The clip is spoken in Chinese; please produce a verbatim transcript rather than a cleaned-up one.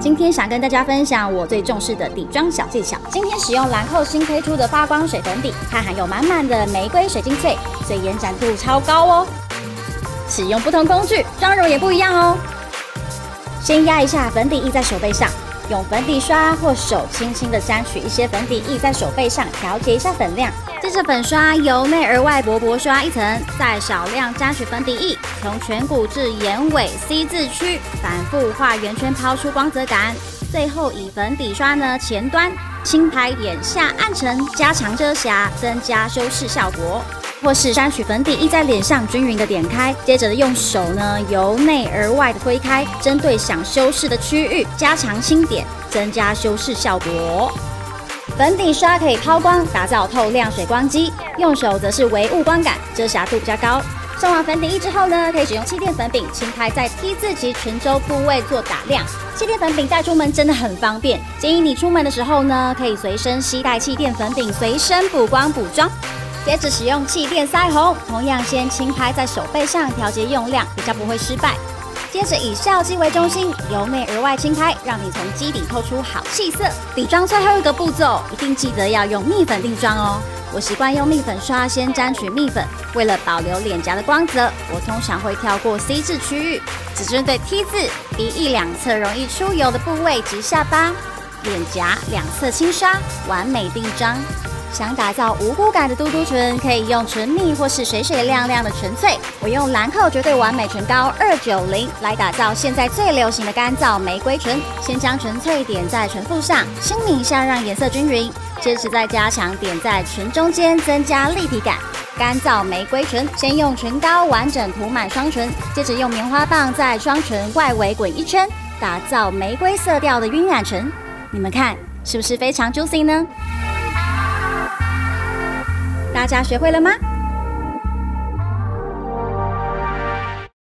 今天想跟大家分享我最重视的底妆小技巧。今天使用兰蔻新推出的发光水粉底，它含有满满的玫瑰水晶萃，所以延展度超高哦。使用不同工具，妆容也不一样哦。先压一下粉底液在手背上，用粉底刷或手轻轻的沾取一些粉底液在手背上，调节一下粉亮。接着粉刷由内而外薄薄刷一层，再少量沾取粉底液，从颧骨至眼尾 C 字区反复画圆圈，抛出光泽感。最后以粉底刷呢前端轻拍眼下暗沉，加强遮瑕，增加修饰效果。或是沾取粉底液在脸上均匀的点开，接着用手呢由内而外的推开，针对想修饰的区域加强轻点，增加修饰效果。粉底刷可以抛光，打造透亮水光肌；用手则是微雾光感，遮瑕度比较高。上完粉底液之后呢，可以使用气垫粉饼轻拍在 T 字及唇周部位做打亮。气垫粉饼带出门真的很方便，建议你出门的时候呢，可以随身携带气垫粉饼，随身补光补妆。接着使用气垫腮红，同样先轻拍在手背上，调节用量，比较不会失败。接着以笑肌为中心，由内而外轻拍，让你从肌底透出好气色。底妆最后一个步骤，一定记得要用蜜粉定妆哦。我习惯用蜜粉刷先沾取蜜粉，为了保留脸颊的光泽，我通常会跳过 C 字区域，只针对 T 字、鼻翼两侧容易出油的部位及下巴、脸颊两侧轻刷，完美定妆。想打造无辜感的嘟嘟唇，可以用唇蜜或是水水亮亮的唇萃。我用兰蔻绝对完美唇膏二九零来打造现在最流行的干燥玫瑰唇。先将唇萃点在唇腹上，轻抿一下让颜色均匀，接着再加强点在唇中间，增加立体感。干燥玫瑰唇，先用唇膏完整涂满双唇，接着用棉花棒在双唇外围滚一圈，打造玫瑰色调的晕染唇。你们看是不是非常 juicy 呢？大家学会了吗？